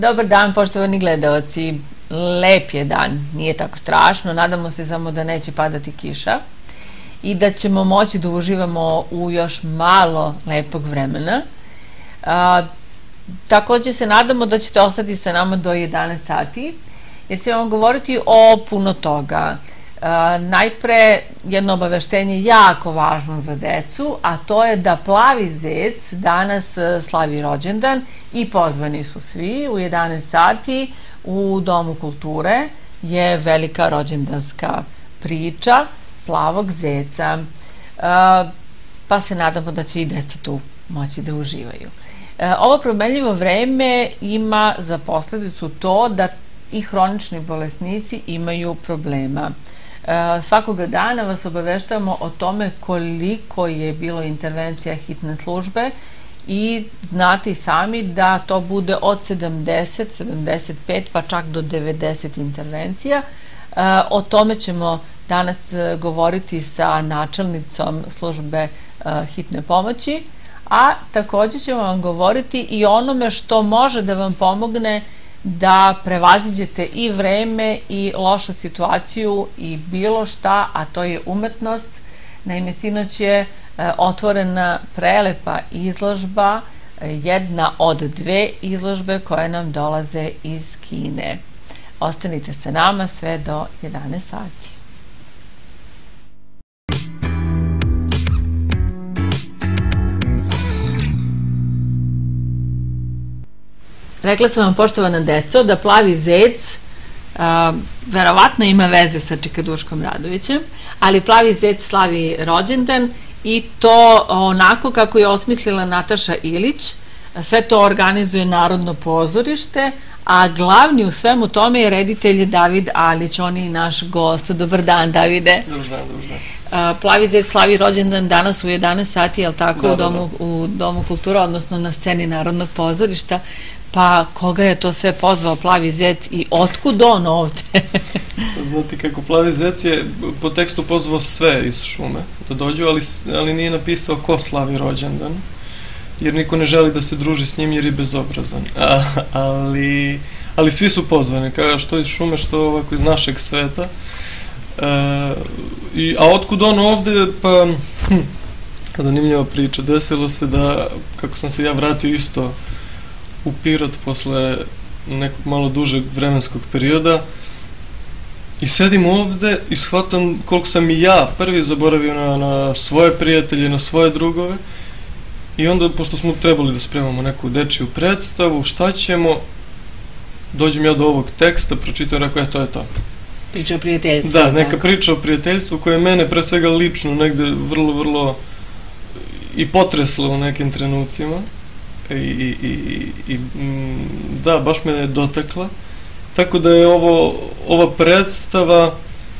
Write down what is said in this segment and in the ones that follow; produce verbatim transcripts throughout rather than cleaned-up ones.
Dobar dan, poštovani gledaoci. Lep je dan, nije tako strašno. Nadamo se samo da neće padati kiša i da ćemo moći da uživamo u još malo lepog vremena. A, takođe se nadamo da ćete ostati sa nama do jedanaest sati, jer ćemo vam govoriti o puno toga. A, najpre, jedno obaveštenje jako važno za decu, a to je da Plavi zec danas slavi rođendan i pozvani su svi u jedanaest sati u Domu kulture. Je velika rođendanska priča Plavog zeca, pa se nadamo da će i deca tu moći da uživaju. Ovo promenljivo vreme ima za posledicu to da i hronični bolesnici imaju problema. Svakoga dana vas obaveštavamo o tome koliko je bilo intervencija hitne službe i znate i sami da to bude od sedamdeset, sedamdeset pet pa čak do devedeset intervencija. O tome ćemo danas govoriti sa načelnicom službe hitne pomoći, a takođe ćemo vam govoriti i o onome što može da vam pomogne da prevaziđete i vreme i lošu situaciju i bilo šta, a to je umetnost. Naime, sinoć je otvorena prelepa izložba, jedna od dve izložbe koje nam dolaze iz Kine. Ostanite sa nama sve do jedanaest sati. Rekla sam vam, poštovana deco, da Plavi zec verovatno ima veze sa Čikaduškom Radovićem, ali Plavi zec slavi rođendan i to onako kako je osmislila Nataša Ilić. Sve to organizuje Narodno pozorište, a glavni u svemu tome je reditelj David Alić, on je i naš gost. Dobar dan, Davide. Dobar dan, dobar dan. Plavi zec slavi rođendan danas u jedanaest sati, je li tako, u Domu kulture, odnosno na sceni Narodnog pozorišta. Pa koga je to sve pozvao Plavi zec i otkud on ovde? Znate kako, Plavi zec je po tekstu pozvao sve iz šume da dođu, ali nije napisao ko slavi rođendan, jer niko ne želi da se druži s njim jer je bezobrazan. Ali svi su pozvani, što iz šume, što ovako iz našeg sveta. A otkud on ovde, pa zanimljiva priča. Desilo se da, kako sam se ja vratio isto u Pirot posle nekog malo dužeg vremenskog perioda i sedim ovde i shvatam koliko sam i ja prvi zaboravio na svoje prijatelje, na svoje drugove, i onda, pošto smo trebali da spremamo neku dečiju predstavu, šta ćemo, dođem ja do ovog teksta, pročitam, rekao, e, to je to. Priča o prijateljstvu. Da, neka priča o prijateljstvu koja je mene pre svega lično negde vrlo, vrlo i potresla u nekim trenucima. I da, baš me je dotakla, tako da je ova predstava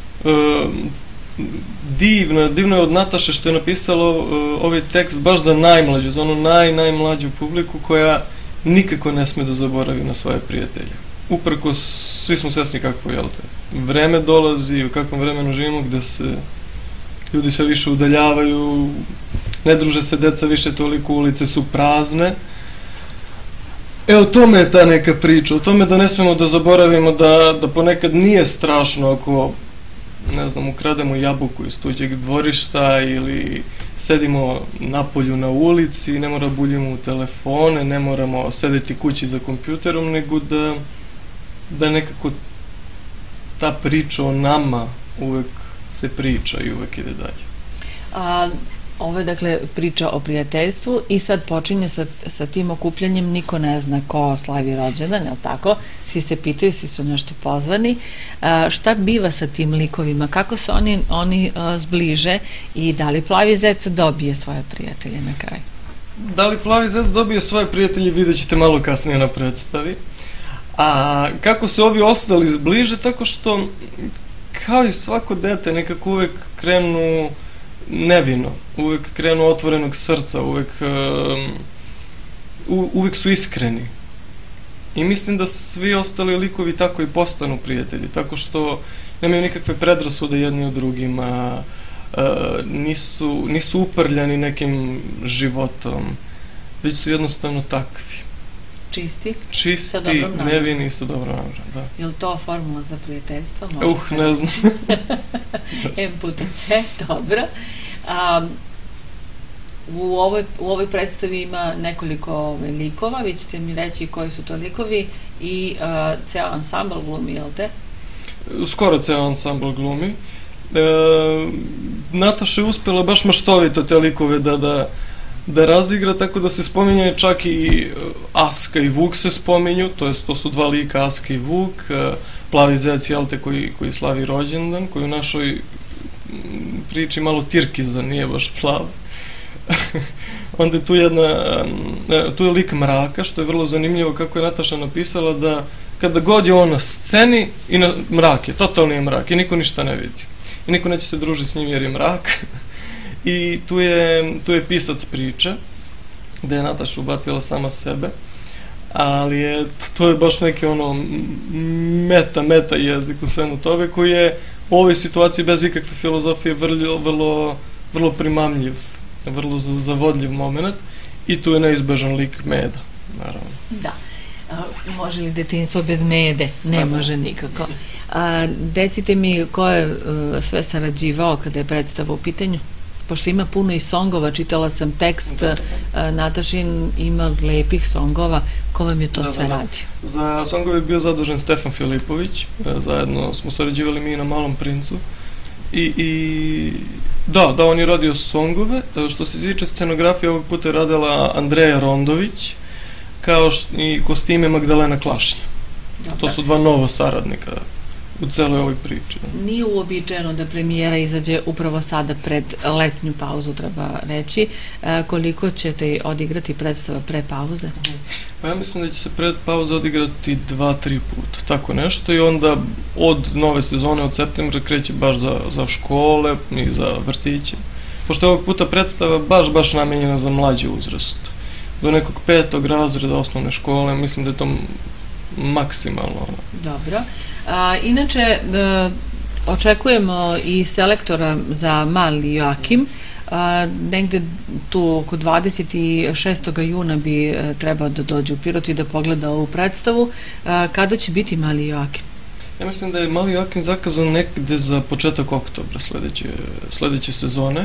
divna, divno je od Nataše što je napisala ovaj tekst baš za najmlađu, za onu naj, najmlađu publiku koja nikako ne sme da zaboravi na svoje prijatelje. Uprkos, svi smo svesni kakvo, jel te, vreme dolazi, u kakvom vremenu živimo, gde se ljudi sve više udaljavaju, ne druže se deca više toliko, ulice su prazne. E, o tome je ta neka priča, o tome da ne smemo da zaboravimo da ponekad nije strašno ako, ne znam, ukrademo jabuku iz tuđeg dvorišta ili sedimo napolju na ulici, ne mora buljimo u telefone, ne moramo sedeti kući za kompjuterom, nego da nekako ta priča o nama uvek se priča i uvek ide dalje. A ovo je, dakle, priča o prijateljstvu i sad počinje sa tim okupljanjem, niko ne zna ko slavi rođendan, je li tako? Svi se pitaju, svi su nešto pozvani. Šta biva sa tim likovima? Kako se oni zbliže i da li Plavi zec dobije svoje prijatelje na kraju? Da li Plavi zec dobije svoje prijatelje, vidjet ćete malo kasnije na predstavi. A kako se ovi ostali zbliže? Tako što, kao i svako dete, nekako uvek krenu nevino, uvek krenu otvorenog srca, uvek su iskreni. I mislim da svi ostali likovi tako i postanu prijatelji, tako što nemaju nikakve predrasude jedni od drugima, nisu uprljani nekim životom, već su jednostavno takvi. Čisti? Čisti, nevini i sa dobrom namerom, da. Je li to formula za prijateljstvo? Uh, ne znam. M puta C, dobro. A, u, ovoj, u ovoj predstavi ima nekoliko likova, vi ćete mi reći koji su to likovi i a, ceo ansambl glumi, jel te? Skoro ceo ansambl glumi. E, Nataša je uspela baš maštovito te likove da, da, da razigra, tako da se spominje čak i Aska i Vuk se spominju, to jest to su dva lika, Aska i Vuk, plavi zec, jel te, koji, koji slavi rođendan, koji u našoj priči malo tirkizan, nije baš plav. Onda je tu jedna, tu je lik mraka, što je vrlo zanimljivo kako je Nataša napisala da kada god je on na sceni i na mrak je, totalni je mrak i niko ništa ne vidi. I niko neće se družiti s njim jer je mrak. I tu je, tu je pisac priče, gde je Nataša ubacila sama sebe, ali je, to je baš neki ono meta, meta jezik u svemu toga koji je u ovoj situaciji bez ikakve filozofije vrlo, vrlo, vrlo primamljiv, vrlo zavodljiv moment i tu je neizbežan lik Meda, naravno. Da. A, može li detinjstvo bez Mede? Ne može nikako. A, recite mi ko je a, sve sarađivao kada je predstava u pitanju? Pošto ima puno i songova, čitala sam tekst, a, Natašin ima lepih songova, ko vam je to da, sve da, radio? Za songove je bio zadužen Stefan Filipović, zajedno smo sarađivali mi na Malom princu i, i da, da, on je radio songove. Što se tiče scenografije, ovog puta je radila Andreja Rondović, kao i kostime Magdalena Klašnja. Dobre. To su dva nova saradnika u celoj ovoj priči. Nije uobičajeno da premijera izađe upravo sada pred letnju pauzu, treba reći. E, koliko ćete odigrati predstava pre pauze? Pa ja mislim da će se pred pauze odigrati dva, tri puta, tako nešto, i onda od nove sezone, od septembra, kreće baš za, za škole i za vrtiće. Pošto je ovog puta predstava baš, baš namenjena za mlađi uzrast. Do nekog petog razreda osnovne škole, mislim da je to maksimalno. Dobro. A, inače, da, očekujemo i selektora za Mali Joakim. A, negde tu oko dvadeset šestog juna bi a, trebao da dođe u Pirot i da pogleda ovu predstavu. A, kada će biti Mali Joakim? Ja mislim da je Mali Joakim zakazan nekde za početak oktobra sledeće, sledeće sezone.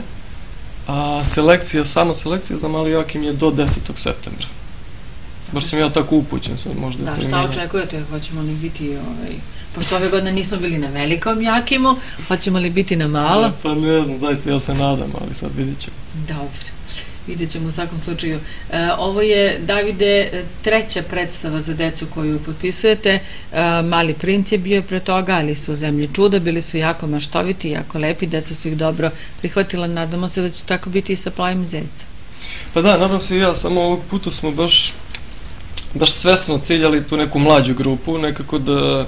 A selekcija, sama selekcija za Mali Joakim je do desetog septembra. Baš sam ja tako upućen sad, možda da, je to šta imenja. Očekujete? Hoćemo li biti, ovaj, pošto ove godine nismo bili na velikom Joakimu, hoćemo li biti na malo? Ja, pa ne znam, zaista ja se nadam, ali sad vidit ćemo. Dobro, vidjet ćemo u svakom slučaju. E, ovo je, Davide, treća predstava za decu koju potpisujete. E, Mali princ je bio pre toga, ali su Zemlje čuda, bili su jako maštoviti, jako lepi, deca su ih dobro prihvatila, nadamo se da će tako biti i sa Plavim zecom. Pa da, nadam se i ja, samo ovog puta smo baš baš svesno ciljali tu neku mlađu grupu, nekako da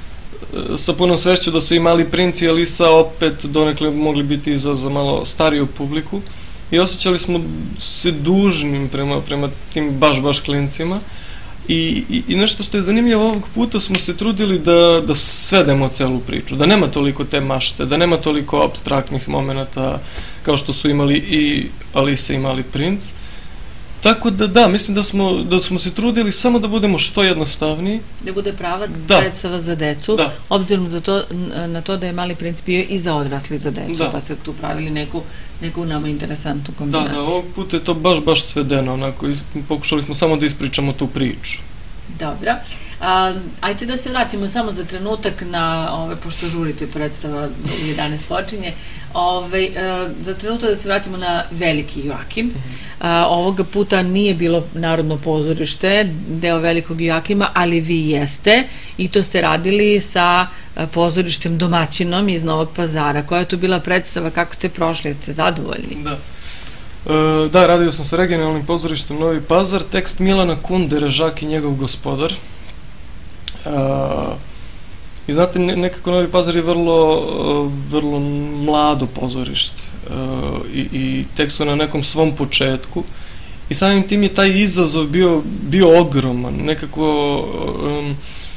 sa punom svešću da su i Mali princ i Alisa opet donekle mogli biti za, za malo stariju publiku i osjećali smo se dužnim prema, prema tim baš, baš klincima i, i, i nešto što je zanimljivo ovog puta smo se trudili da, da svedemo celu priču, da nema toliko te mašte, da nema toliko apstraktnih momenata kao što su imali i Alisa i Mali princ. Tako da da, mislim da smo, da smo se trudili samo da budemo što jednostavniji. Da bude prava da. predstava za decu, da. obzirom za to, na to da je Mali princ bio i za odrasli za decu, da. Pa se tu pravili neku, neku nama interesantnu kombinaciju. Da, da, ovog puta je to baš, baš svedeno, onako, pokušali smo samo da ispričamo tu priču. Dobro. A, ajte da se vratimo samo za trenutak na, ove, pošto žurite predstava u jedanaest počinje, ove, a, za trenutak da se vratimo na Veliki Joakim. A, ovoga puta nije bilo Narodno pozorište, deo Velikog Joakima, ali vi jeste i to ste radili sa pozorištem Domaćinom iz Novog Pazara. Koja je tu bila predstava, kako ste prošli, jeste zadovoljni? Da. E, da, radio sam sa regionalnim pozorištem Novi Pazar, tekst Milana Kundere, Žak i njegov gospodar. Uh, i znate, nekako Novi Pazar je vrlo, vrlo mlado pozorište uh, i, i tek su na nekom svom početku i samim tim je taj izazov bio, bio ogroman, nekako um,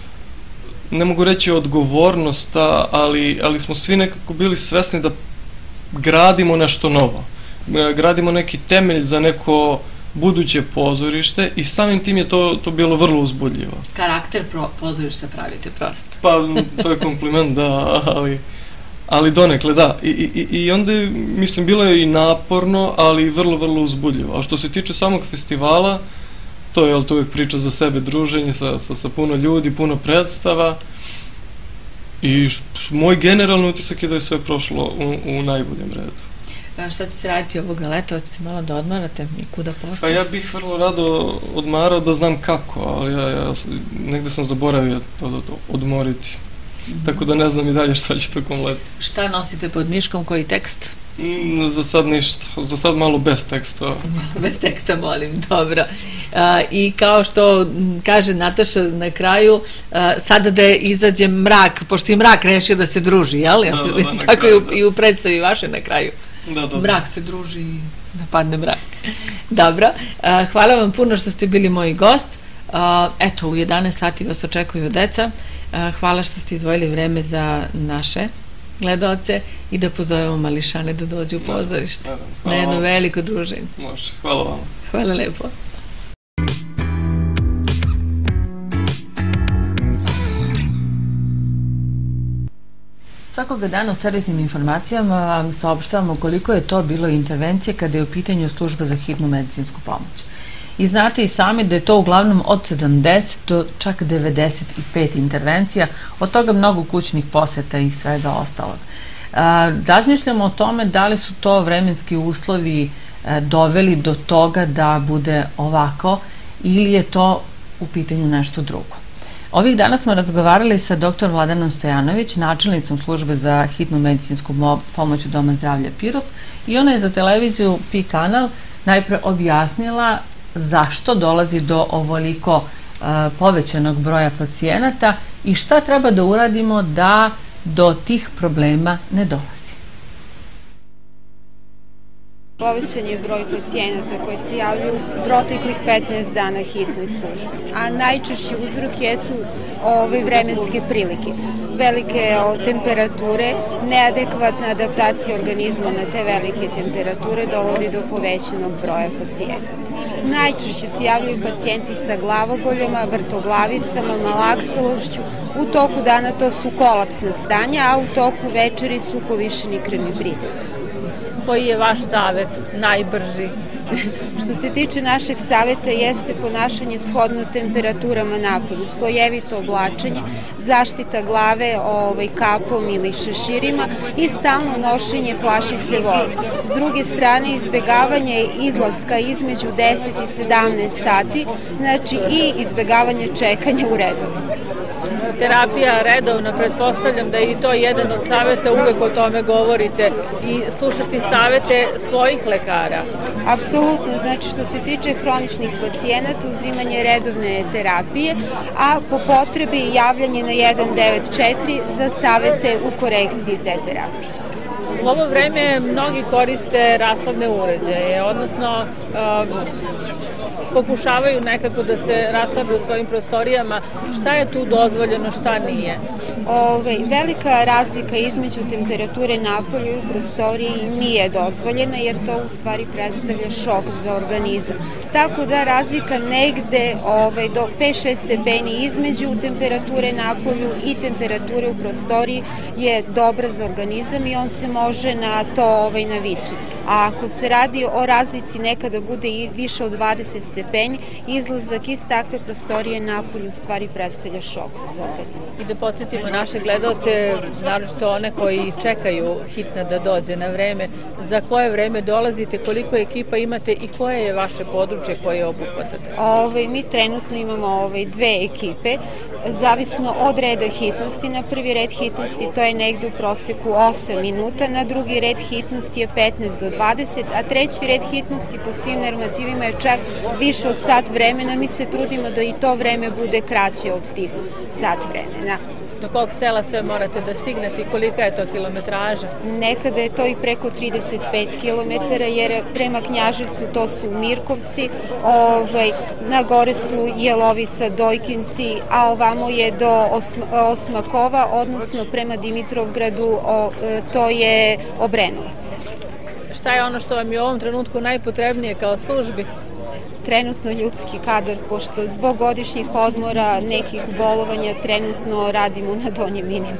ne mogu reći odgovornost, ali, ali smo svi nekako bili svesni da gradimo nešto novo, gradimo neki temelj za neko buduće pozorište i samim tim je to, to bilo vrlo uzbudljivo. Karakter pro, pozorišta pravite prosto. Pa, to je kompliment, da, ali, ali donekle, da. I, i, i onda je, mislim, bilo je i naporno, ali vrlo, vrlo uzbudljivo. A što se tiče samog festivala, to je, jel, to uvijek priča za sebe, druženje sa, sa, sa puno ljudi, puno predstava. I š, š, moj generalni utisak je da je sve prošlo u, u najboljem redu. A šta ćete raditi ovoga leta? Hoćete malo da odmarate i kuda posle? Pa ja bih vrlo rado odmarao da znam kako, ali ja, ja negde sam zaboravio to, to, to odmoriti. Mm-hmm. Tako da ne znam i dalje šta će tokom leta. Šta nosite pod miškom, koji tekst? Mm, za sad ništa, za sad malo bez teksta. Bez teksta, molim, dobro. A, I kao što kaže Nataša na kraju, a, sada da izađe mrak, pošto je mrak rešio da se druži, jel? Da, da, da, tako kraju, i, u, i u predstavi vaše na kraju. Da, da, da. Mrak se druži i da padne mrak. Dobro, a, hvala vam puno što ste bili moj gost. A, eto, u jedanaest sati vas očekuju deca. A, hvala što ste izdvojili vreme za naše gledaoce i da pozovemo mališane da dođu u pozorište. Da, da, da. Na jedno veliko druženje. Može, hvala vam. Hvala lepo. Svakoga dana u servisnim informacijama vam saopštavamo koliko je to bilo intervencije kada je u pitanju služba za hitnu medicinsku pomoć. I znate i sami da je to uglavnom od sedamdeset do čak devedeset pet intervencija, od toga mnogo kućnih poseta i svega ostalog. Razmišljamo o tome da li su to vremenski uslovi doveli do toga da bude ovako ili je to u pitanju nešto drugo. Ovih dana smo razgovarali sa doktor Vladanom Stojanović, načelnicom službe za hitnu medicinsku pomoć u Doma zdravlja Pirot, i ona je za televiziju Pi kanal najpre objasnila zašto dolazi do ovoliko uh, povećanog broja pacijenata i šta treba da uradimo da do tih problema ne dolazi. Povećan je broj pacijenata koji se javljaju proteklih petnaest dana hitnoj službi, a najčešći uzrok jesu ove vremenske prilike. Velike o, temperature, neadekvatna adaptacija organizma na te velike temperature dovodi do povećanog broja pacijenata. Najčešće se javljaju pacijenti sa glavoboljama, vrtoglavicama, malaksalošću. U toku dana to su kolapsna stanja, a u toku večeri su povišeni krvni pritisak. Koji je vaš savjet najbrži? Što se tiče našeg savjeta jeste ponašanje shodno temperaturama napolju, slojevito oblačenje, zaštita glave ovaj, kapom ili šeširima i stalno nošenje flašice vode. S druge strane, izbegavanje izlaska između deset i sedamnaest sati, znači i izbegavanje čekanja u redu. Terapija redovna, pretpostavljam da je i to jedan od savjeta, uvek o tome govorite i slušati savjete svojih lekara. Apsolutno, znači što se tiče hroničnih pacijenata, uzimanje redovne terapije, a po potrebi javljanje na jedan devet četiri za savjete u korekciji te terapije. U ovo vreme mnogi koriste rashladne uređaje, odnosno um, pokušavaju nekako da se raslade u svojim prostorijama. Šta je tu dozvoljeno, šta nije? Ove, velika razlika između temperature napolju i u prostoriji nije dozvoljena, jer to u stvari predstavlja šok za organizam. Tako da razlika negde ove, do pet šest stepeni između temperature napolju i temperature u prostoriji je dobra za organizam i on se može na to ovaj, navići. A ako se radi o razlici nekada bude i više od dvadeset stepeni, izlazak iz takve prostorije napolju u stvari predstavlja šok za organizam. I da podsjetimo naše gledaoce, naročito one koji čekaju hitna da dođe na vreme, za koje vreme dolazite, koliko ekipa imate i koje je vaše područje koje obuhvatate? Ove, mi trenutno imamo ove, dve ekipe, zavisno od reda hitnosti. Na prvi red hitnosti to je negde u proseku osam minuta, na drugi red hitnosti je petnaest do dvadeset, a treći red hitnosti po svim normativima je čak više od sat vremena. Mi se trudimo da i to vreme bude kraće od tih sat vremena. Do kog sela sve morate da stignete i kolika je to kilometraža? Nekada je to i preko trideset pet kilometara, jer prema Knjaževcu to su Mirkovci, ovaj, na gore su Jelovica, Dojkinci, a ovamo je do Osma, Osmakova, odnosno prema Dimitrovgradu, o, to je Obrenovac. Šta je ono što vam je u ovom trenutku najpotrebnije kao službi? trenutno ljudski kadar, pošto zbog godišnjih odmora, nekih bolovanja, trenutno radimo na donjem minimumu.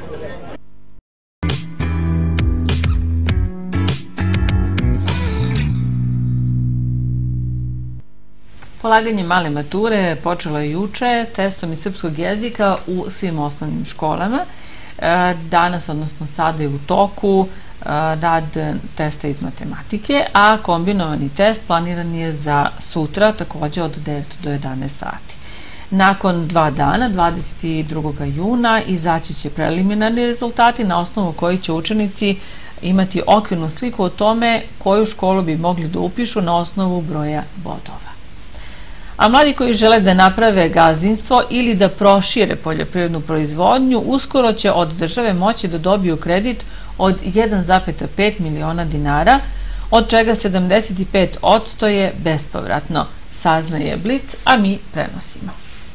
Polaganje male mature počelo je juče testom iz srpskog jezika u svim osnovnim školama. Danas, odnosno sada je u toku rad testa iz matematike, a kombinovani test planiran je za sutra, takođe od devet do jedanaest sati. Nakon dva dana, dvadeset drugog juna, izaći će preliminarni rezultati na osnovu kojih će učenici imati okvirnu sliku o tome koju školu bi mogli da upišu na osnovu broja bodova. A mladi koji žele da naprave gazdinstvo ili da prošire poljoprivrednu proizvodnju, uskoro će od države moći da dobiju kredit od jedan zarez pet miliona dinara, od čega sedamdeset pet posto je bespovratno, saznaje Blic, a mi prenosimo.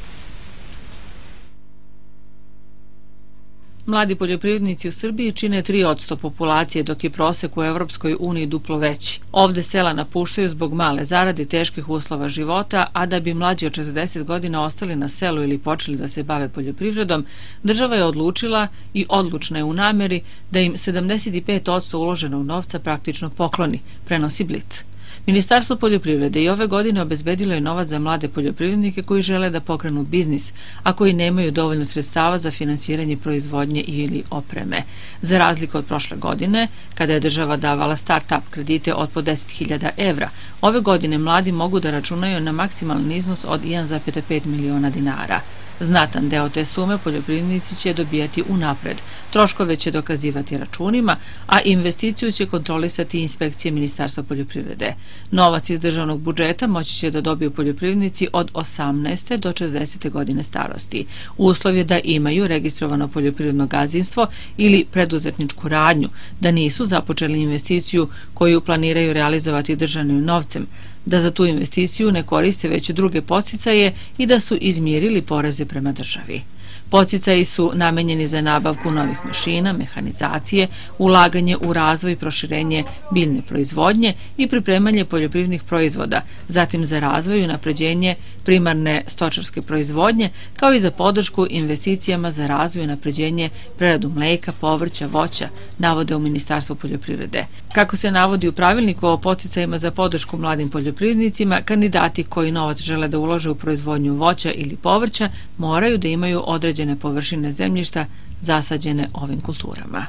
Mladi poljoprivrednici u Srbiji čine tri posto populacije, dok je prosek u Evropskoj uniji duplo veći. Ovde sela napuštaju zbog male zarade i teških uslova života, a da bi mlađi od četrdeset godina ostali na selu ili počeli da se bave poljoprivredom, država je odlučila i odlučna je u nameri da im sedamdeset pet posto uloženog novca praktično pokloni, prenosi Blic. Ministarstvo poljoprivrede i ove godine obezbedilo je novac za mlade poljoprivrednike koji žele da pokrenu biznis, a koji nemaju dovoljno sredstava za finansiranje proizvodnje ili opreme. Za razliku od prošle godine, kada je država davala start-up kredite od po deset hiljada evra, ove godine mladi mogu da računaju na maksimalan iznos od jedan zarez pet miliona dinara. Znatan deo te sume poljoprivrednici će dobijati unapred, troškove će dokazivati računima, a investiciju će kontrolisati inspekcije Ministarstva poljoprivrede. Novac iz državnog budžeta moći će da dobiju poljoprivrednici od osamnaeste do četrdesete godine starosti. Uslov je da imaju registrovano poljoprivredno gazdinstvo ili preduzetničku radnju, da nisu započeli investiciju koju planiraju realizovati državnim novcem, da za tu investiciju ne koriste već druge podsticaje i da su izmirili poreze prema državi. Podsticaji su namenjeni za nabavku novih mašina, mehanizacije, ulaganje u razvoj i proširenje biljne proizvodnje i pripremanje poljoprivrednih proizvoda, zatim za razvoj i unapređenje primarne stočarske proizvodnje, kao i za podršku investicijama za razvoj i unapređenje preradu mleka, povrća, voća, navode u Ministarstvu poljoprivrede. Kako se navodi u pravilniku o podsticajima za podršku mladim poljoprivrednicima, kandidati koji novac žele da ulože u proizvodnju voća ili povrća moraju da imaju određene površine zemljišta zasađene ovim kulturama.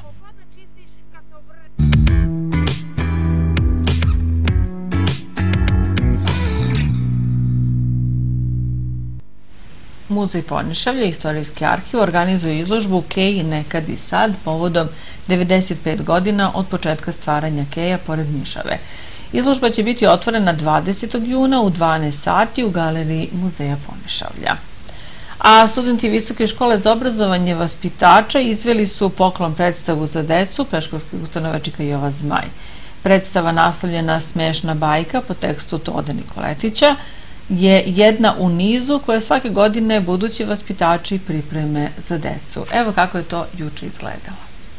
Muzej Podnišavlje, Istorijski arhiv, organizuje izložbu Kej nekad i sad povodom devedeset pet godina od početka stvaranja Keja pored Nišave. Izložba će biti otvorena dvadesetog juna u dvanaest sati u galeriji Muzeja Podnišavlja. A studenti Visoke škole za obrazovanje vaspitača izveli su poklon predstavu za decu predškolske ustanove Čika Jova Zmaj. Predstava naslovljena Smešna bajka po tekstu Tode Nikoletića je jedna u nizu koje svake godine budući vaspitači pripreme za decu. Evo kako je to juče izgledalo.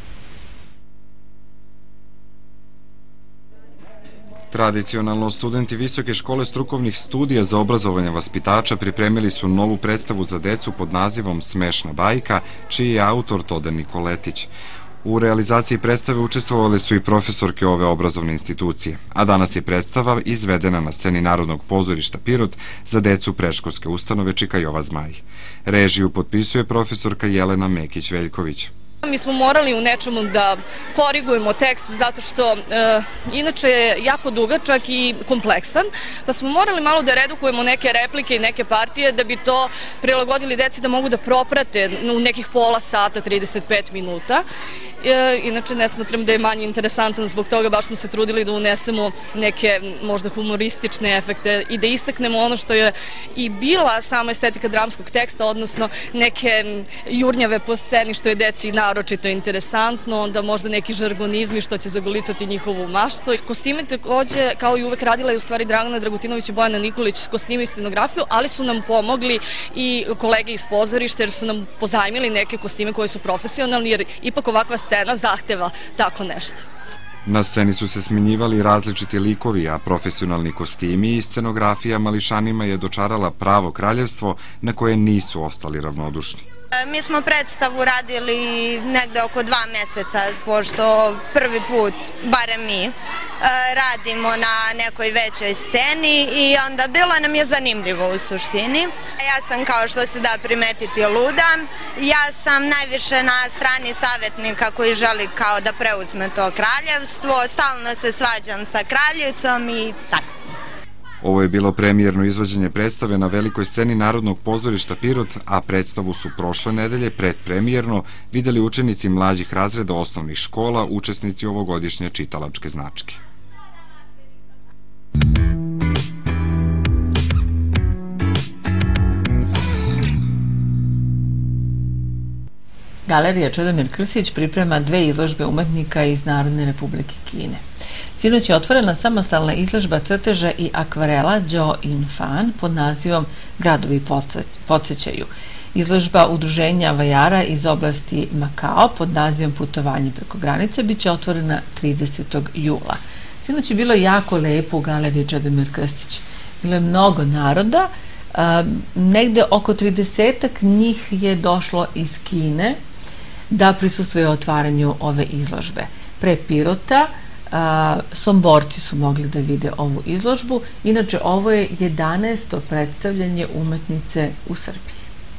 Tradicionalno, studenti Visoke škole strukovnih studija za obrazovanje vaspitača pripremili su novu predstavu za decu pod nazivom Smešna bajka, čiji je autor Tode Nikoletić. U realizaciji predstave učestvovali su i profesorke ove obrazovne institucije, a danas je predstava izvedena na sceni Narodnog pozorišta Pirot za decu predškolske ustanove Čika Jova Zmaj. Režiju potpisuje profesorka Jelena Mekić-Veljković. Mi smo morali u nečemu da korigujemo tekst zato što e, inače je jako dugačak i kompleksan, pa smo morali malo da redukujemo neke replike i neke partije da bi to prilagodili deci da mogu da proprate u nekih pola sata, trideset pet minuta. E, inače ne smatram da je manje interesantan, zbog toga baš smo se trudili da unesemo neke možda humoristične efekte i da istaknemo ono što je i bila sama estetika dramskog teksta, odnosno neke jurnjave po sceni što je deci naročito interesantno, onda možda neki žargonizmi što će zagolicati njihovu maštu. Kostime takođe, kao i uvek, radila je u stvari Dragana Dragutinović i Bojana Nikolić kostime i scenografiju, ali su nam pomogli i kolege iz pozorišta jer su nam pozajmili neke kostime koji su profesionalni, jer ipak ovakva scena zahteva tako nešto. Na sceni su se smenjivali različiti likovi, a profesionalni kostimi i scenografija mališanima je dočarala pravo kraljevstvo na koje nisu ostali ravnodušni. Mi smo predstavu radili negde oko dva meseca, pošto prvi put, barem mi, radimo na nekoj većoj sceni i onda bilo nam je zanimljivo u suštini. Ja sam, kao što se da primetiti, luda. Ja sam najviše na strani savjetnika koji želi kao da preuzme to kraljevstvo. Stalno se svađam sa kraljicom i tako. Ovo je bilo premijerno izvođenje predstave na velikoj sceni Narodnog pozorišta Pirot, a predstavu su prošle nedelje predpremijerno videli učenici mlađih razreda osnovnih škola, učesnici ovogodišnje čitalačke značke. Galerija Čedomir Krstić priprema dve izložbe umetnika iz Narodne Republike Kine. Sinoć je otvorena samostalna izložba crteža i akvarela Jo In Fan pod nazivom Gradovi podsjećaju. Izložba udruženja vajara iz oblasti Makao pod nazivom Putovanje preko granice biće otvorena tridesetog jula. Sinoć je bilo jako lepo u Galeriji Čedomir Krstić. Bilo je mnogo naroda, negde oko tridesetak njih je došlo iz Kine da prisustvuje otvaranju ove izložbe. Pre Pirota Somborci su mogli da vide ovu izložbu. Inače, ovo je jedanaesto predstavljanje umetnice u Srbiji.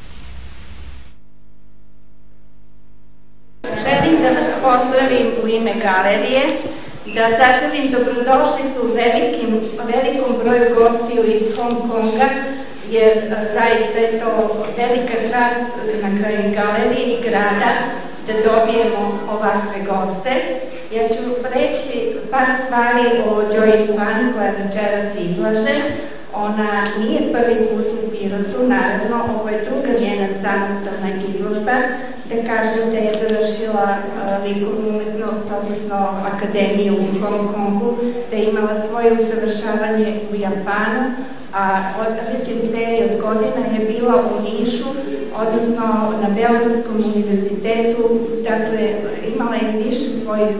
Želim da vas pozdravim u ime galerije, da zaželim dobrodošlicu velikom broju gostiju iz Hong Konga, jer zaista je to velika čast na kraju galerije i grada da dobijemo ovakve goste. Ja ću reći par stvari o Jo In Fan koja večeras izlaže. Ona nije prvi put u Pirotu, naravno, ovo je druga njena samostalna izložba. Da kažem da je završila likovnu umetnost, odnosno akademiju u Hong Kongu, da je imala svoje usavršavanje u Japanu, a određen period godina je bila u Nišu, odnosno na Beogradskom univerzitetu. Dakle, imala je više svojih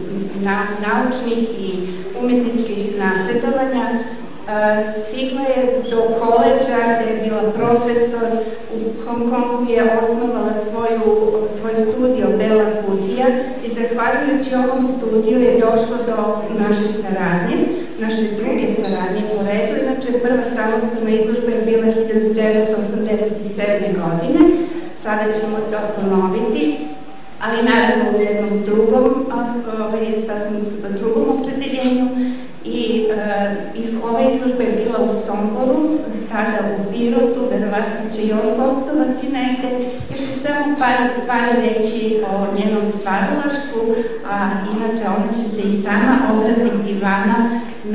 naučnih i umetničkih napredovanja. Stigla je do koleđa gde je bila profesor. U Hong Kongu je osnovala svoj studio Bela Kutija i zahvaljujući ovom studiju je došlo do naše saradnje, naše druge saradnje po redu. Inače, prva samostalna izložba je bila hiljadu devetsto osamdeset sedme. godine. Sada ćemo to ponoviti, ali naravno u jednom drugom, sasvim drugom opredeljenju. I ova izložba je bila u Somboru, sada u Pirotu, verovatno će još gostovati negde. Ja ću samo par stvari reći o njenom stvaralaštvu, a inače ona će se i sama obratiti vama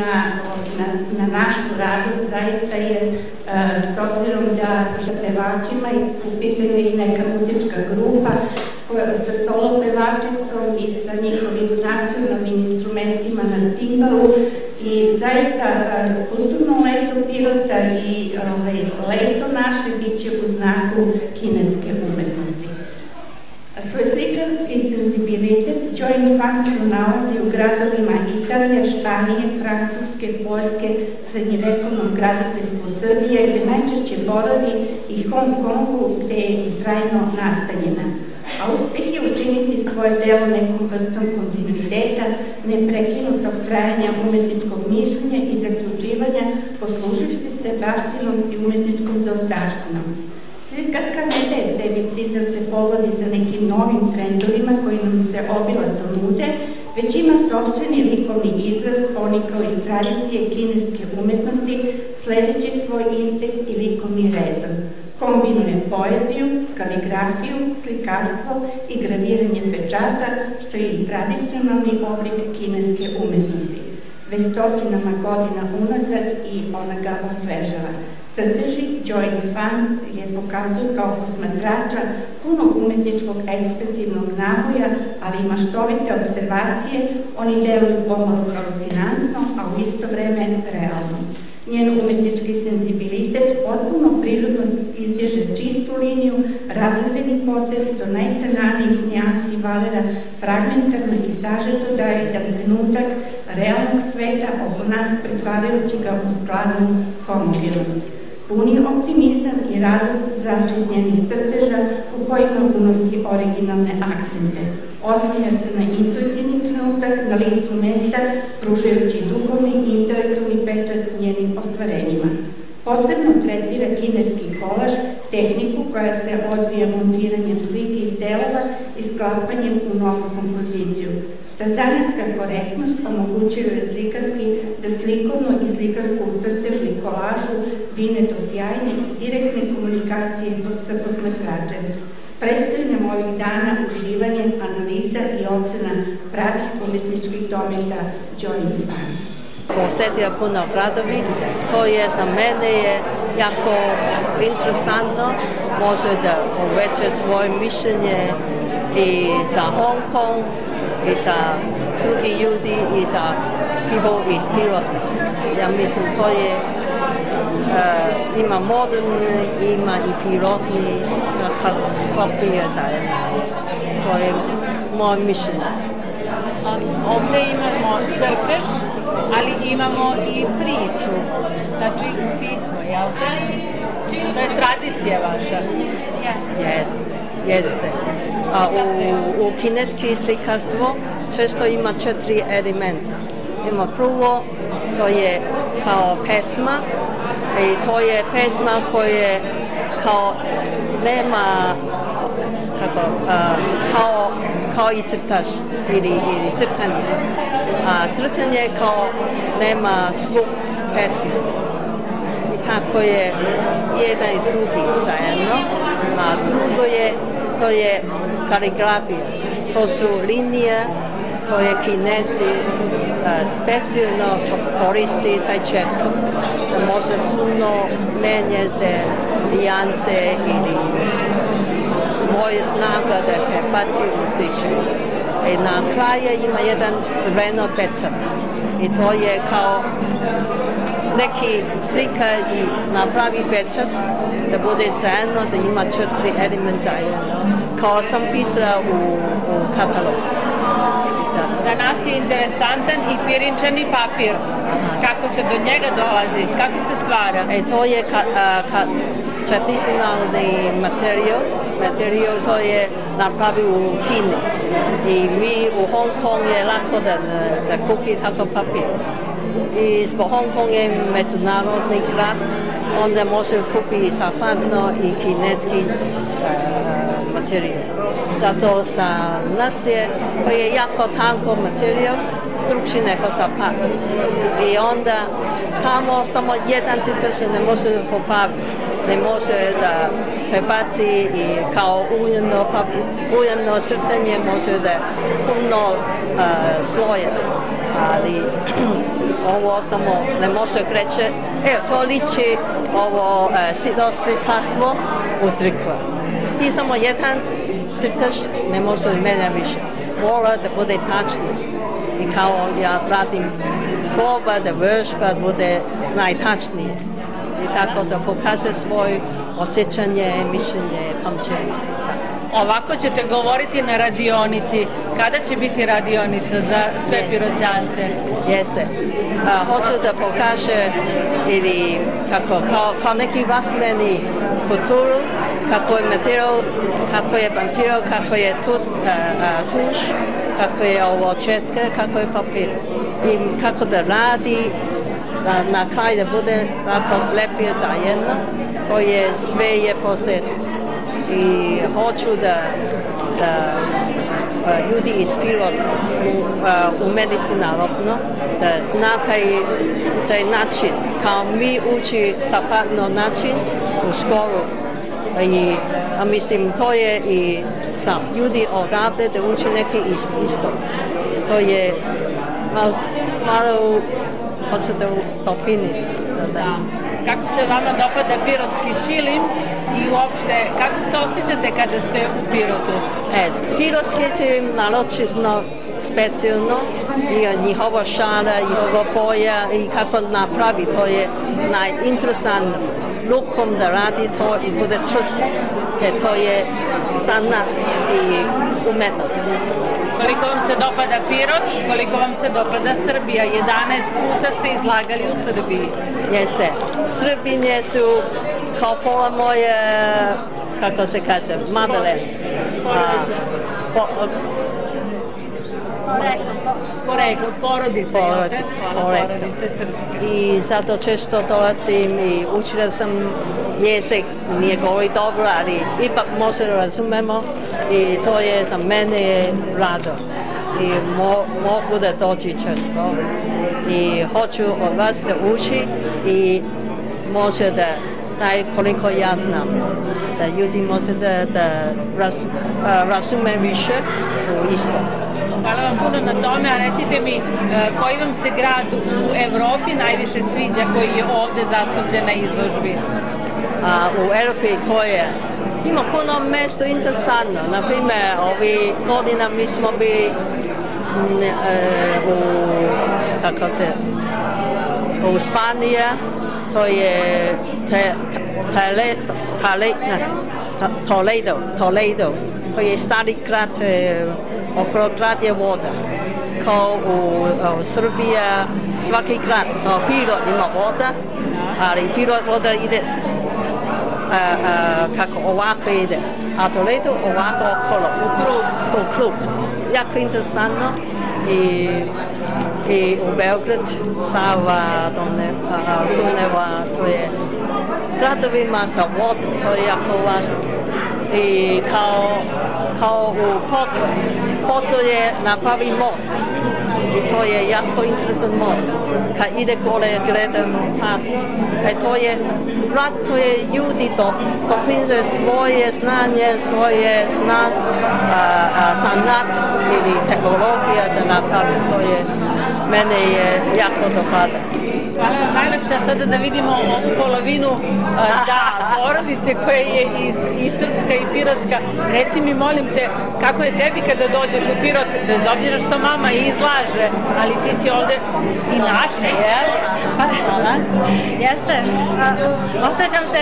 na našu radost, zaista je, s obzirom da sa pevačima i u pitanju i neka muzička grupa sa solo pevačicom i sa njihovim nacionalnim instrumentima na cimbalu. I zaista kulturno leto Pirota i leto naše bit će u znaku kineske umetnosti. Svoj slikarski senzibilitet Jo In Fan pronalazi u gradovima Italije, Španije, Francuske, Poljske, srednjevekovnom graditeljstvu Srbije, gde najčešće boravi, i Hong Kongu, gde je i trajno nastanjena. A uspeh je učiniti svoje delo nekom vrstom kontinuiteta, neprekinutog trajanja umetničkog mišljenja i zaključivanja, posluživši se baštinom i umetničkom zaostavštinom. Slikarka ne daje sebi cilj da se povodi za nekim novim trendovima koji nam se obilato nude, već ima sopstveni likovni izraz ponikao iz tradicije kineske umetnosti, sledeći svoj instinkt i likovni rezon. Kombinuje poeziju, kaligrafiju, slikarstvo i graviranje pečata, što je i tradicionalni oblik kineske umetnosti. Već stotinama godina unazad i ona ga osvežava. Crteži Jo In Fan je pokazuju kao posmatrača punog umetničkog ekspresivnog naboja, ali i maštovite observacije. Oni deluju pomalo halucinantno, a u isto vreme realno. Njen umetnički senzibilitet potpuno prirodno izdiže čistu liniju, razvedeni potez do najtananijih nijansi valera fragmentarno i sažeto daje jedan trenutak realnog sveta oko nas, pretvarajući ga u skladnu homogenost. Puni optimizam i radost zrači iz njenih crteža u kojima unosi originalne akcente. Oslanja se na intuitivni trenutak na licu mesta, pružajući duhovni i intelektualni pečat njenim ostvarenjima. Posebno tretira kineski kolaž, tehniku koja se odvija montiranjem slike iz delova i sklapanjem u novu kompoziciju. Ta zanatska korektnost omogućuje slikarski da slikovno i slikarsku crtežu i kolažu vine do sjajne i direktne komunikacije sa posmatračem. Predstoji nam ovih dana uživanje, analiza i ocena pravih umetničkih dometa Join Fan. Posjetio puno gradovi, to je za mene je jako interesantno, može da poveća svoje mišljenje i za Hong Kong, i za drugi ljudi, i za people iz Pirota. Ja mislim, to je, uh, ima moderni, ima i pirotni, uh, sklopuje zajedno. To je moje mišljenje. Ovde imamo crtež, ali imamo i priču, znači pismo, jel te? To je tradicija vaša. Jeste, jeste. A u, u kineski slikarstvo često ima četiri elementa. Ima prvo, to je kao pesma, i to je pesma koja kao nema, kako, uh, kao, kao i crtaž ili, ili crtanje. A crtanje kao nema zvuk pesme. I tako je jedan i drugi zajedno. A drugo je, to je kaligrafija. To su linije koje Kinezi uh, specijalno koristi taj četko. Da može puno menje se nijanse ili svoje snaga da prebaci u slike. I na kraju ima jedan crveno pečat. I to je kao neki slika i napravi pečat da bude zajedno, da ima četiri elementa zajedno. Kao sam pisala u, u katalogu. Za nas je interesantan i pirinčani papir. Kako se do njega dolazi? Kako se stvara? E, to je ka, a, ka, tradicionalni materijal. Materijal to je napravi u Kini. I mi u Hong Kong je lako da, da kupi tako papir. I zbog Hong Kong je međunarodni grad, onda može kupi zapadno i kineski materijal. Zato za nas je, to je jako tanko materijal, drugčiji nego zapad. I onda tamo samo jedan crtež ne može da popravi, ne može da prebaci i kao uljeno, uljeno crtanje može da puno uh, sloja. Ali ovo samo ne može kreće, evo to liči ovo e, sitno slikarstvo u crkva. I samo jedan crtež ne može mene više. Mora da bude tačno. I kao ja radim proba da vežba bude najtačnije. I tako da pokaže svoje osjećanje, mišljenje, pamćenje. Ovako ćete govoriti na radionici. Kada će biti radionica za sve piroćance? Jeste. A, hoću da pokaže ili kako, kao, kao neki vasmeni kulturu, kako je materijal, kako je papiral, kako je tut, a, a, tuš, kako je ovo četke, kako je papir. I kako da radi, a, na kraj da bude tako slepije zajedno, to je sve je proces. I hoću da, da uh, ljudi iz Pirota u, uh, u medicinalno da zna taj, taj način, kao mi uči zapadno način u školu. I, a mislim, to je i sam ljudi odavde da uči neki isto. To je malo, malo hoće da dopini. Da, da. Kako se vama dopada pirotski čilim i uopšte kako se osjećate kada ste u Pirotu? E, pirotski čilim naročitno specijalno i njihova šala, njihova boja i kako napravi, to je najinteresantno. Rukom da radi to i bude čvrst. jer to je sanat i umetnost. Koliko vam se dopada Pirot, koliko vam se dopada Srbija? jedanaest puta ste izlagali u Srbiji. Jeste. Srbinje su kao pola moje, kako se kaže, motherland. Poreklo, porodice, porodice, porodice srpske. I zato često dolazim i učila sam jezik, nije govori dobro, ali ipak može razumemo i to je za mene rado. I mo, mogu da dođi često i hoću od vas da uči i može da daj koliko ja znam, da ljudi može da, da raz, razume više u isto. Hvala vam puno na tome, a recite mi koji vam se grad u Evropi najviše sviđa koji je ovde zastupljen na izložbi? A, u Evropi koje? Ima puno mjesto interesantno. Naprimjer, ovi godina mi smo bili m, e, u, kako se, u Spanija, to je te, tale, tale, ne, Toledo, Toledo, to je stari grad, e, okolo grad je voda. Kao u, u Srbiji, svaki grad, kao Pirot ima voda, ali Pirot voda ide a, a, kako ovako ide, a Toledo ovako okolo, u krug, u krug. Jako interesantno i, i u Beograd, Sava, Duneva, to je gradovima sa vodom, to je jako važno. I kao, kao u Porto, Porto je napravi most i to je jako interesant most. Kad ide gore gledamo pasno, e to je grad, to je ljudi to doprinose svoje znanje, svoje znan, a, a, sanat ili tehnologija da napravi, to je, mene je jako dopada. Hvala vam najlepša, sada da vidimo ovu polovinu da, porodice koja je i, i srpska i pirotska. Reci mi, molim te, kako je tebi kada dođeš u Pirot, bez obzira što mama izlaže, ali ti si ovde i naša, jel? Hvala. Jeste. A, osjećam se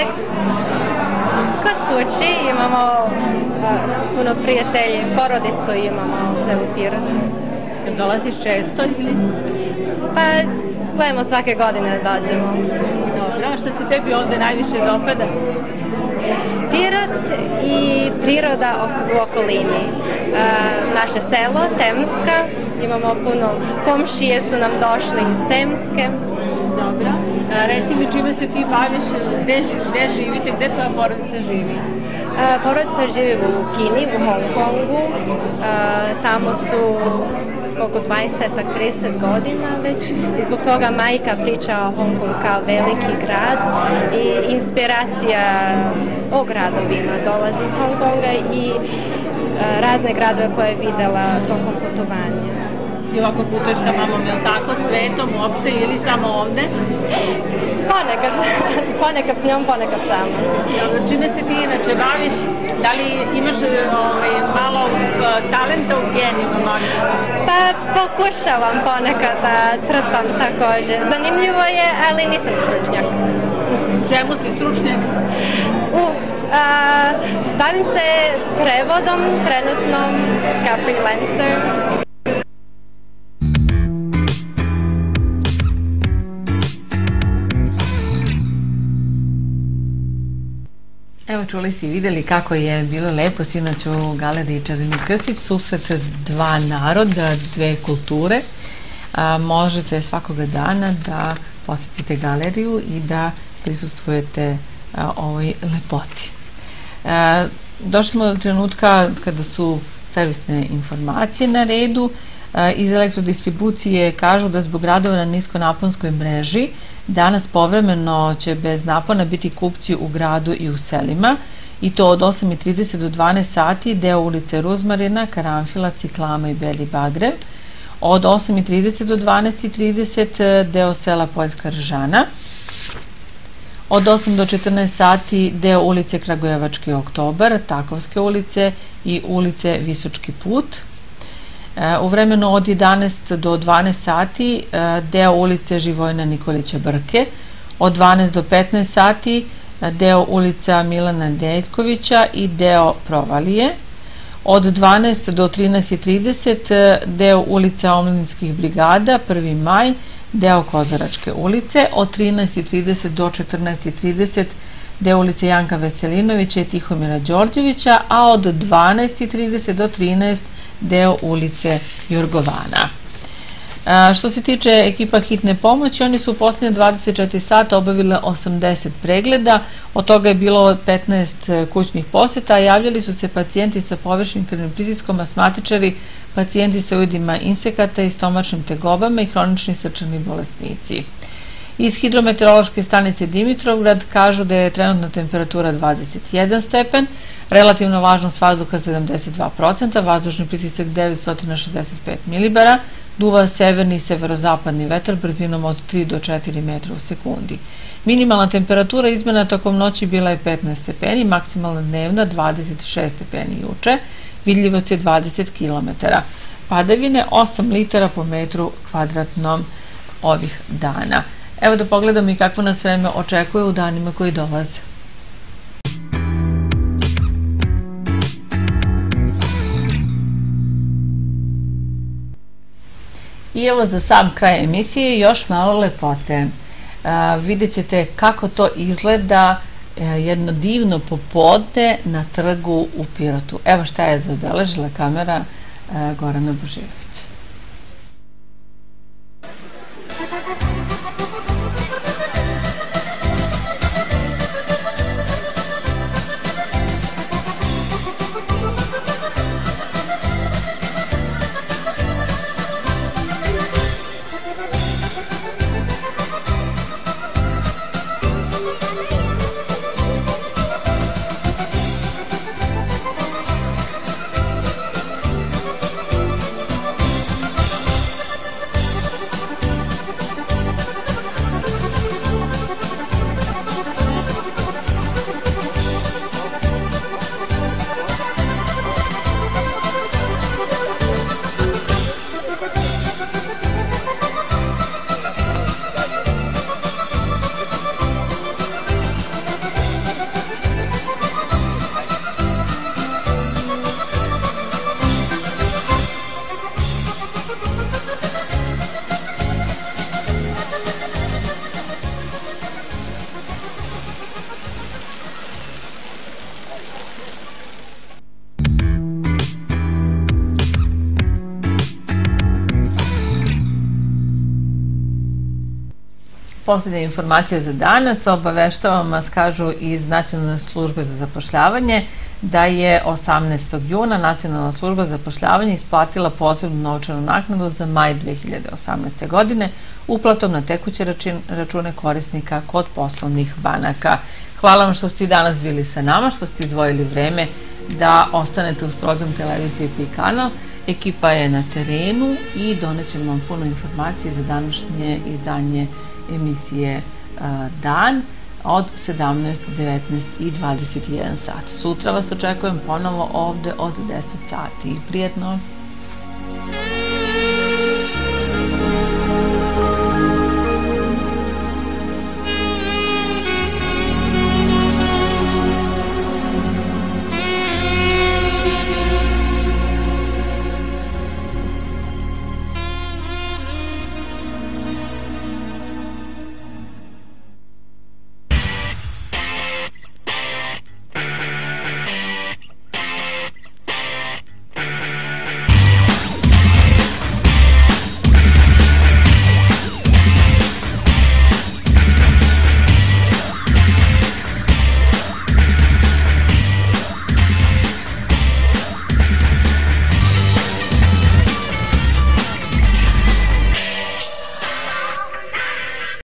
kod kući, imamo a, puno prijatelji, porodicu imamo ovde u Pirotu. Dolaziš često ili? Pa, gledamo svake godine da dođemo. Dobro, a što se tebi ovde najviše dopada? Pirot i priroda u okolini. E, naše selo, Temska, imamo puno komšije su nam došli iz Temske. Dobro. A, reci mi čime se ti baviš, gde, gde živite, gde tvoja porodica živi? E, porodica živi u Kini, u Hong Kongu. E, tamo su koliko dvadeset do trideset godina već i zbog toga majka priča o Hong Kongu kao veliki grad i inspiracija o gradovima dolazi iz Hong Konga i e, razne gradove koje je videla tokom putovanja. I ovako putuješ sa mamom, je li tako, svetom uopšte ili samo ovde? Ponekad, ponekad s njom, ponekad sama. Čime se ti inače baviš? Da li imaš ovaj, malo talenta u genima? Pa pokušavam ponekad da crtam također. Zanimljivo je, ali nisam stručnjak. Čemu si stručnjak? Uh, a, bavim se prevodom trenutno kao freelancer. Evo, čuli ste i videli kako je bilo lepo sinoć u galeriji Čedomir Krstić, susret dva naroda, dve kulture. A, možete svakoga dana da posetite galeriju i da prisustvujete a, ovoj lepoti. A, došli smo do trenutka kada su servisne informacije na redu. Iz elektrodistribucije kažu da zbog radova na niskonaponskoj mreži danas povremeno će bez napona biti kupci u gradu i u selima i to od osam i trideset do dvanaest sati deo ulice Ruzmarina, Karanfila, Ciklama i Beli Bagrev, od osam i trideset do dvanaest i trideset deo sela Poljska Ržana, od osam do četrnaest sati deo ulice Kragujevački Oktobar, Takovske ulice i ulice Visočki put. U vremenu od jedanaest do dvanaest sati deo ulice Živojina Nikolića Brke, od dvanaest do petnaest sati deo ulica Milana Deljkovića i deo Provalije. Od dvanaest do trinaest i trideset deo ulica Omladinskih brigada, prvi maj, deo Kozaračke ulice. Od trinaest i trideset do četrnaest i trideset deo ulice Janka Veselinovića i Tihomira Đorđevića, a od dvanaest i trideset do trinaest deo ulice Jorgovana. Što se tiče ekipa hitne pomoći, oni su u posljednje dvadeset četiri sata obavile osamdeset pregleda, od toga je bilo petnaest kućnih poseta, a javljali su se pacijenti sa površnim krvnim pritiskom, asmatičari, pacijenti sa ujedima insekata i stomačnim tegobama i hronični srčani bolesnici. Iz hidrometeorološke stanice Dimitrovgrad kažu da je trenutna temperatura dvadeset jedan stepen, relativna vlažnost vazduha sedamdeset dva procenta, vazdušni pritisak devetsto šezdeset pet milibara, duva severni i severozapadni vetar brzinom od tri do četiri metra u sekundi. Minimalna temperatura izmena tokom noći bila je petnaest stepeni, maksimalna dnevna dvadeset šest stepeni juče, vidljivost je dvadeset kilometara. Padavine osam litara po metru kvadratnom ovih dana. Evo da pogledamo i kakvo nas vreme očekuje u danima koji dolaze. I evo za sam kraj emisije još malo lepote. Vidjet ćete kako to izgleda jedno divno popodne na trgu u Pirotu. Evo šta je zabeležila kamera Gorana Božirovića. Posljednja informacija za danas, obaveštavam vas, kažu iz Nacionalne službe za zapošljavanje, da je osamnaestog juna Nacionalna služba za zapošljavanje isplatila posebnu novčanu naknadu za maj dve hiljade osamnaeste. godine uplatom na tekuće račune korisnika kod poslovnih banaka. Hvala vam što ste i danas bili sa nama, što ste izdvojili vreme da ostanete uz program televizije P I kanal. Ekipa je na terenu i donećemo vam puno informacije za današnje izdanje emisije Dan od sedamnaest, devetnaest i dvadeset jedan sat. Sutra vas očekujem ponovo ovde od deset sati. Prijetno!